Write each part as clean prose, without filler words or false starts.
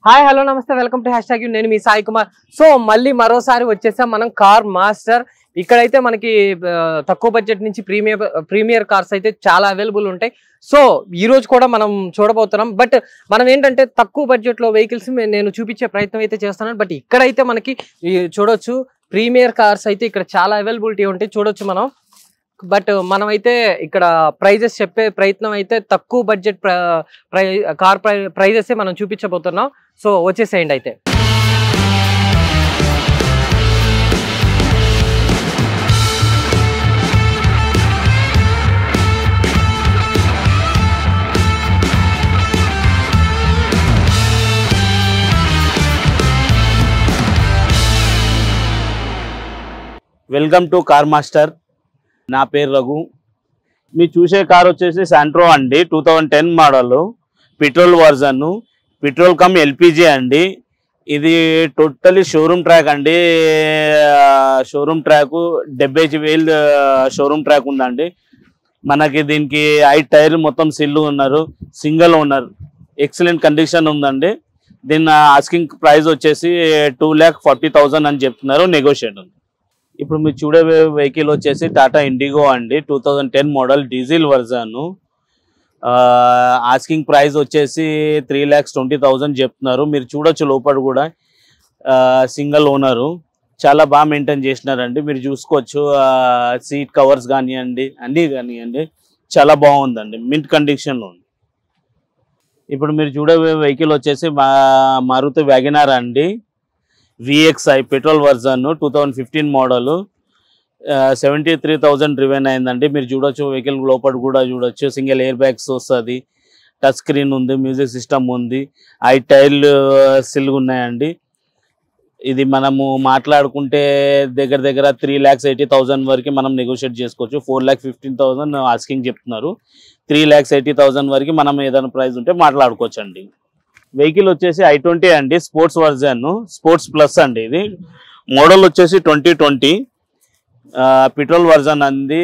Hi hello నమస్తే welcome to hash tag U నేను మీ సాయి కుమార్. సో మళ్ళీ మరోసారి వచ్చేసాం మనం కార్ మాస్టర్. ఇక్కడైతే మనకి తక్కువ బడ్జెట్ నుంచి ప్రీమియర్ కార్స్ అయితే చాలా అవైలబుల్ ఉంటాయి. సో ఈ రోజు కూడా మనం చూడబోతున్నాం. బట్ మనం ఏంటంటే తక్కువ బడ్జెట్ లో వెహికల్స్ నేను చూపించే ప్రయత్నం అయితే చేస్తున్నాను. బట్ ఇక్కడైతే మనకి చూడొచ్చు ప్రీమియర్ కార్స్ అయితే ఇక్కడ చాలా అవైలబిలిటీ ఉంటాయి చూడొచ్చు మనం. బట్ మనమైతే ఇక్కడ ప్రైజెస్ చెప్పే ప్రయత్నం అయితే తక్కువ బడ్జెట్ కార్ ప్రైజెస్ మనం చూపించబోతున్నాం. సో వచ్చేసేయండి అయితే. Welcome to car master. నా పేరు రఘు. మీరు చూసే కార్ వచ్చేసి శాంట్రో అండి, 2010 model, petrol version, petrol cum LPG అండి. ఇది టోటలీ షోరూమ్ ట్రాక్ అండి. షోరూమ్ ట్రాక్ 70,000 షోరూమ్ ట్రాక్ ఉందండి. మనకి దీనికి 5 టైర్లు మొత్తం సిల్లు ఉన్నారు, సింగిల్ ఓనర్, ఎక్సలెంట్ కండిషన్ ఉందండి. దీని ఆస్కింగ్ ప్రైస్ వచ్చేసి 2,40,000 అని చెప్తున్నారు, నెగోషియేట్ ఉంది. ఇప్పుడు మీరు చూడే వెహికల్ వచ్చేసి టాటా ఇండిగో అండి, 2010 model, diesel version. Asking price వచ్చేసి 3,20,000 చెప్తున్నారు. మీరు చూడొచ్చు లోపల కూడా సింగిల్ ఓనరు, చాలా బాగా మెయింటైన్ చేసినారండి. మీరు చూసుకోవచ్చు సీట్ కవర్స్ కానివ్వండి, అన్నీ కానివ్వండి, చాలా బాగుందండి, మింట్ కండిషన్లో ఉంది. ఇప్పుడు మీరు చూడే వెహికల్ వచ్చేసి మారుతి వ్యాగనార్ అండి, VXI petrol version, 2015 model, 73,000 driven అయిందండి. మీరు చూడొచ్చు వెహికల్ లోపల కూడా చూడొచ్చు, సింగిల్ ఎయిర్ బ్యాగ్స్ వస్తుంది, టచ్ స్క్రీన్ ఉంది, మ్యూజిక్ సిస్టమ్ ఉంది, 5 టైర్లు సిల్గా ఉన్నాయండి. ఇది మనము మాట్లాడుకుంటే దగ్గర దగ్గర 3,80,000 వరకు మనం నెగోషియేట్ చేసుకోవచ్చు. 4,15,000 ఆస్కింగ్ చెప్తున్నారు, 3,80,000 వరకు మనం ఏదైనా ప్రైస్ ఉంటే మాట్లాడుకోవచ్చు అండి. వెహికల్ వచ్చేసి i20 అండి, స్పోర్ట్స్ వర్జన్, స్పోర్ట్స్ ప్లస్ అండి. ఇది మోడల్ వచ్చేసి 2020 పెట్రోల్ వర్జన్ అండి.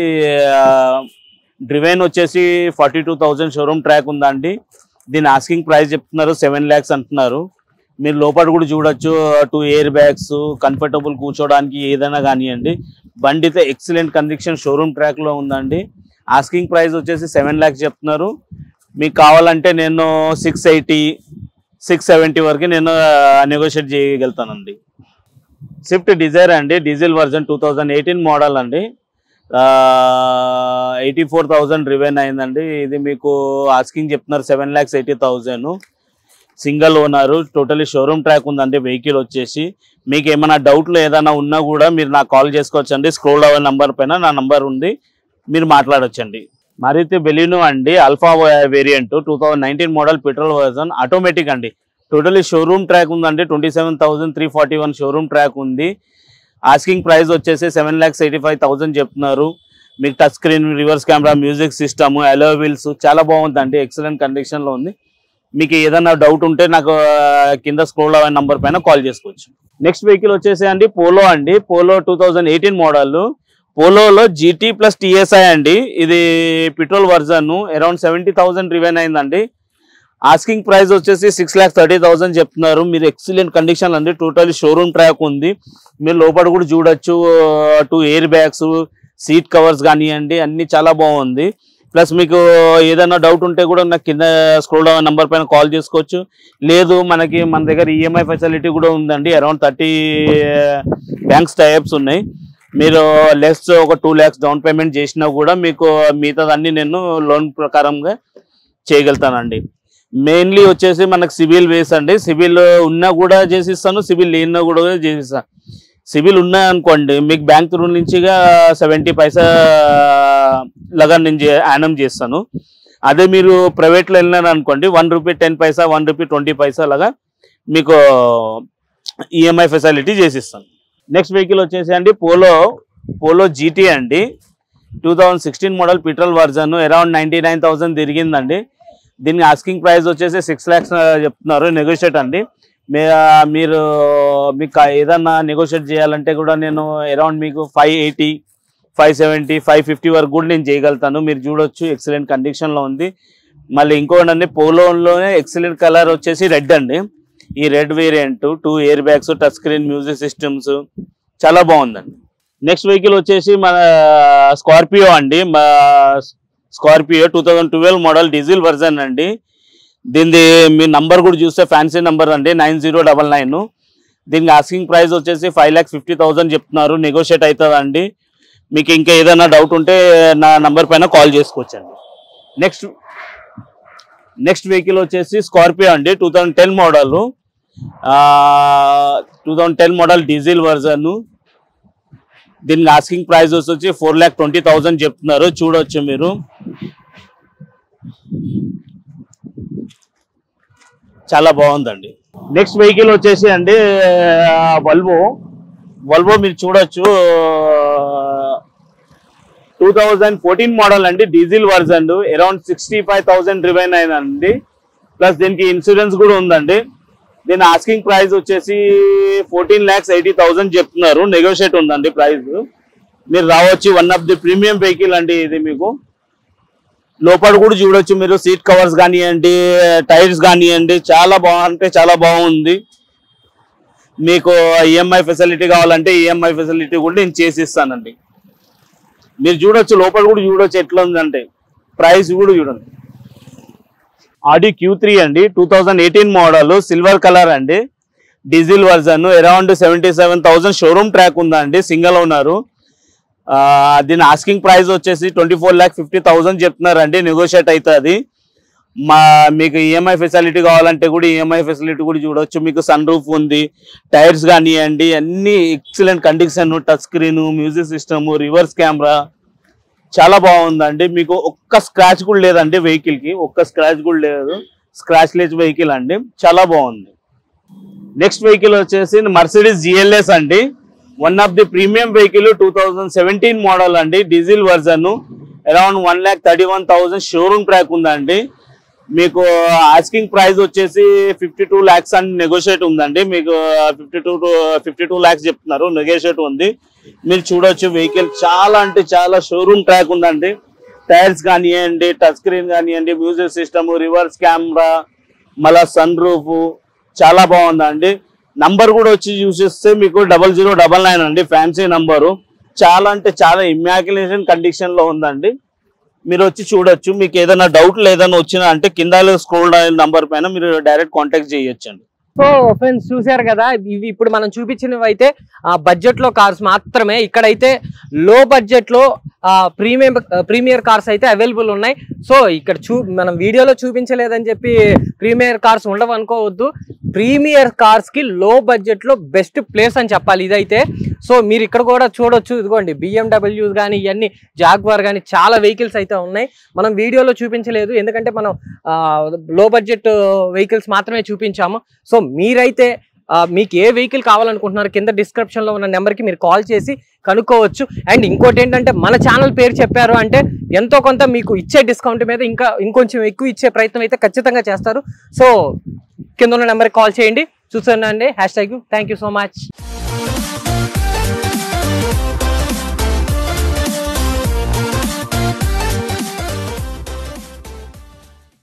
డ్రివెన్ వచ్చేసి 42,000 షోరూమ్ ట్రాక్ ఉందండి. దీని ఆస్కింగ్ ప్రైస్ చెప్తున్నారు 7 lakhs అంటున్నారు. మీరు లోపల కూడా చూడొచ్చు, 2 ఎయిర్ బ్యాగ్స్, కంఫర్టబుల్ కూర్చోడానికి ఏదైనా కానివ్వండి. బండి అయితే ఎక్సలెంట్ కండిషన్ షోరూమ్ ట్రాక్లో ఉందండి. ఆస్కింగ్ ప్రైస్ వచ్చేసి 7 lakhs చెప్తున్నారు. మీకు కావాలంటే నేను 680, 670 వరకు నేను నెగోషియేట్ చేయగలుగుతానండి. స్విఫ్ట్ డిజైర్ అండి, డీజిల్ వర్జన్, 2018 మోడల్ అండి, 84,000 డ్రివెన్ అయిందండి. ఇది మీకు ఆస్కింగ్ చెప్తున్నారు 7,80,000, single owner, totally showroom track ఉందండి. వెహికల్ వచ్చేసి మీకు ఏమైనా డౌట్లు ఏదైనా ఉన్నా కూడా మీరు నాకు కాల్ చేసుకోవచ్చండి. స్క్రోల్ అవ్వే నంబర్ పైన నా నంబర్ ఉంది, మీరు మాట్లాడొచ్చండి. మారుతి బెలినో అండి, alpha variant, 2019 model, petrol version, automatic అండి. టోటలీ షోరూమ్ ట్రాక్ ఉందండి, 27,341 షోరూమ్ ట్రాక్ ఉంది. ఆస్కింగ్ ప్రైస్ వచ్చేసి 7,85,000 చెప్తున్నారు. మీకు touch screen, reverse camera, music system, alloy wheels, చాలా బాగుందండి, ఎక్సలెంట్ కండిషన్లో ఉంది. మీకు ఏదైనా డౌట్ ఉంటే నాకు కింద స్క్రోల్ అవ్వే నంబర్ పైన కాల్ చేసుకోవచ్చు. నెక్స్ట్ వెహికల్ వచ్చేసి అండి పోలో అండి, పోలో 2018 మోడల్, పోలోలో GT ప్లస్ TSI అండి. ఇది పెట్రోల్ వర్జన్, అరౌండ్ 70,000 డ్రివెన్ అయిందండి. ఆస్కింగ్ ప్రైస్ వచ్చేసి 6,30,000 చెప్తున్నారు. మీరు ఎక్సలెంట్ కండిషన్ అండి, టోటలీ షోరూమ్ ట్రాక్ ఉంది. మీరు లోపల కూడా చూడొచ్చు, 2 ఎయిర్ బ్యాగ్స్, సీట్ కవర్స్ కానివ్వండి, అన్నీ చాలా బాగుంది. ప్లస్ మీకు ఏదైనా డౌట్ ఉంటే కూడా నాకు కింద స్క్రోల్ నంబర్ పైన కాల్ చేసుకోవచ్చు. లేదు మన దగ్గర EMI ఫెసిలిటీ కూడా ఉందండి, అరౌండ్ 30 బ్యాంక్స్ టైప్స్ ఉన్నాయి. మీరు లెస్ ఒక 2 lakhs డౌన్ పేమెంట్ చేసినా కూడా మీకు మిగతాదన్నీ నేను లోన్ ప్రకారంగా చేయగలుగుతానండి. మెయిన్లీ వచ్చేసి మనకు సివిల్ బేస్ అండి, సివిల్ ఉన్నా కూడా చేసిస్తాను, సివిల్ లేనినా కూడా చేసిస్తాను. సివిల్ ఉన్నా అనుకోండి మీకు బ్యాంక్ త్రూ నుంచిగా 70 పైసా లాగా నేను యానం చేస్తాను. అదే మీరు ప్రైవేట్లో వెళ్ళినారు అనుకోండి, 1 రూపీ 10 పైసా, 1 రూపీ 20 పైసా లాగా మీకు EMI ఫెసిలిటీ చేసిస్తాను. నెక్స్ట్ వెహికల్ వచ్చేసి అండి పోలో GT అండి, 2016 మోడల్, పెట్రోల్ వర్జన్, అరౌండ్ 99,000 తిరిగిందండి. దీనికి ఆస్కింగ్ ప్రైస్ వచ్చేసి 6 lakhs చెప్తున్నారు, నెగోషియేట్ అండి. మీరు మీకు ఏదన్నా నెగోషియేట్ చేయాలంటే కూడా నేను అరౌండ్ మీకు 580, 570, 550 వరకు కూడా నేను చేయగలుగుతాను. మీరు చూడొచ్చు ఎక్సలెంట్ కండిషన్లో ఉంది. మళ్ళీ ఇంకోటి పోలోలోనే ఎక్సలెంట్ కలర్ వచ్చేసి రెడ్ అండి. ఈ red variant 2 air bags, touch screen, music systems చాలా బాగుందండి. నెక్స్ట్ వెహికల్ వచ్చేసి మన స్కార్పియో అండి. స్కార్పియో 2012 మోడల్ డీజిల్ వర్జన్ అండి. దీనిది మీ నంబర్ కూడా చూస్తే ఫ్యాన్సీ నంబర్ అండి 9099. దీనికి ఆస్కింగ్ ప్రైస్ వచ్చేసి 5,50,000 చెప్తున్నారు. నెగోషియేట్ అవుతుందండి. మీకు ఇంకా ఏదైనా డౌట్ ఉంటే నా నంబర్ పైన కాల్ చేసుకోవచ్చండి. నెక్స్ట్ వెహికల్ వచ్చేసి స్కార్పియో అండి 2010 మోడల్ 2010 మోడల్ డీజిల్ వర్జన్. దీనికి ఆస్కింగ్ ప్రైస్ వచ్చి 4,20,000 చెప్తున్నారు. చూడొచ్చు మీరు. చాలా బాగుందండి. నెక్స్ట్ వెహికల్ వచ్చేసి అండి వల్వో మీరు చూడొచ్చు 2014 మోడల్ అండి డీజిల్ వర్జన్. అరౌండ్ 65,000 రివైన్ అయిందండి. ప్లస్ దీనికి ఇన్సూరెన్స్ కూడా ఉందండి. దీని ఆస్కింగ్ ప్రైస్ వచ్చేసి 14,80,000 చెప్తున్నారు. నెగోషియేట్ ఉందండి ప్రైస్. మీరు రావచ్చు. One of the premium vehicle అండి ఇది. మీకు లోపల కూడా చూడొచ్చు మీరు. సీట్ కవర్స్ కానివ్వండి, టైర్స్ కానివ్వండి, చాలా బాగుంది. మీకు ఈఎంఐ ఫెసిలిటీ కావాలంటే ఈఎంఐ ఫెసిలిటీ కూడా నేను చేసిస్తానండి. మీరు చూడొచ్చు, లోపల కూడా చూడొచ్చు ఎట్లా ఉందంటే. ప్రైస్ కూడా చూడండి. ఆడి Q3 అండి 2018 మోడల్ సిల్వర్ కలర్ అండి diesel version. Around 77,000 showroom track ఉందండి. Single owner. దీని ఆస్కింగ్ ప్రైస్ వచ్చేసి 24,50,000 చెప్తున్నారండి. నెగోషియేట్ అవుతుంది. మీకు ఈఎంఐ ఫెసిలిటీ కావాలంటే కూడా ఈఎంఐ ఫెసిలిటీ కూడా చూడవచ్చు. మీకు సన్ రూఫ్ ఉంది. టైర్స్ కానివ్వండి అన్ని excellent condition. Touch screen, music system, reverse camera చాలా బాగుందండి. మీకు ఒక్క స్క్రాచ్ కూడా లేదండి వెహికల్కి. ఒక్క స్క్రాచ్ కూడా లేదు. స్క్రాచ్ లెస్ వెహికల్ అండి. చాలా బాగుంది. నెక్స్ట్ వెహికల్ వచ్చేసి మర్సిడీస్ GLS అండి. One of the premium vehicle 2017 model అండి diesel version. Around 1,31,000 showroom track ఉందండి. మీకు ఆస్కింగ్ ప్రైస్ వచ్చేసి 52 lakhs అని నెగోషియేట్ ఉందండి. మీకు 52 lakhs చెప్తున్నారు. నెగోషియేట్ ఉంది. మీరు చూడొచ్చు వెహికల్ చాలా అంటే చాలా షోరూమ్ ట్రాక్ ఉందండి. టైర్స్ కానివ్వండి, టచ్ స్క్రీన్ కానివ్వండి, మ్యూజిక్ సిస్టమ్, రివర్స్ కెమెరా, మళ్ళా సన్ రూఫ్ చాలా బాగుందండి. నంబర్ కూడా వచ్చి చూసిస్తే మీకు 0099 అండి. Fancy number. చాలా అంటే చాలా ఇమ్యాక్యులేషన్ కండిషన్ లో ఉందండి. మీరు వచ్చి చూడొచ్చు. మీకు ఏదైనా డౌట్లు ఏదైనా వచ్చినా అంటే కింద స్క్రోల్ నంబర్ పైన మీరు డైరెక్ట్ కాంటాక్ట్ చేయొచ్చండి. సో ఫ్రెండ్స్ చూసారు కదా, ఇవి ఇప్పుడు మనం చూపించినవి అయితే బడ్జెట్ లో కార్స్ మాత్రమే. ఇక్కడైతే లో బడ్జెట్ లో ప్రీమియర్ కార్స్ అయితే అవైలబుల్ ఉన్నాయి. సో ఇక్కడ మనం వీడియోలో చూపించలేదని చెప్పి ప్రీమియర్ కార్స్ ఉండవు అనుకోవద్దు. ప్రీమియర్ కార్స్ కి లో బడ్జెట్ లో బెస్ట్ ప్లేస్ అని చెప్పాలి ఇదైతే. సో మీరు ఇక్కడ కూడా చూడొచ్చు. ఇదిగోండి BMW కానీ ఇవన్నీ, జాగ్వార్ కానీ చాలా వెహికల్స్ అయితే ఉన్నాయి. మనం వీడియోలో చూపించలేదు ఎందుకంటే మనం లో బడ్జెట్ వెహికల్స్ మాత్రమే చూపించాము. సో మీరైతే మీకు ఏ వెహికల్ కావాలనుకుంటున్నారు కింద డిస్క్రిప్షన్లో ఉన్న నెంబర్కి మీరు కాల్ చేసి కనుక్కోవచ్చు. అండ్ ఇంకోటి ఏంటంటే మన ఛానల్ పేరు చెప్పారు అంటే ఎంతో కొంత మీకు ఇచ్చే డిస్కౌంట్ మీద ఇంకొంచెం ఎక్కువ ఇచ్చే ప్రయత్నం అయితే ఖచ్చితంగా చేస్తారు. సో కింద ఉన్న నెంబర్కి కాల్ చేయండి. చూస్తున్నాండి. #. Thank you so much.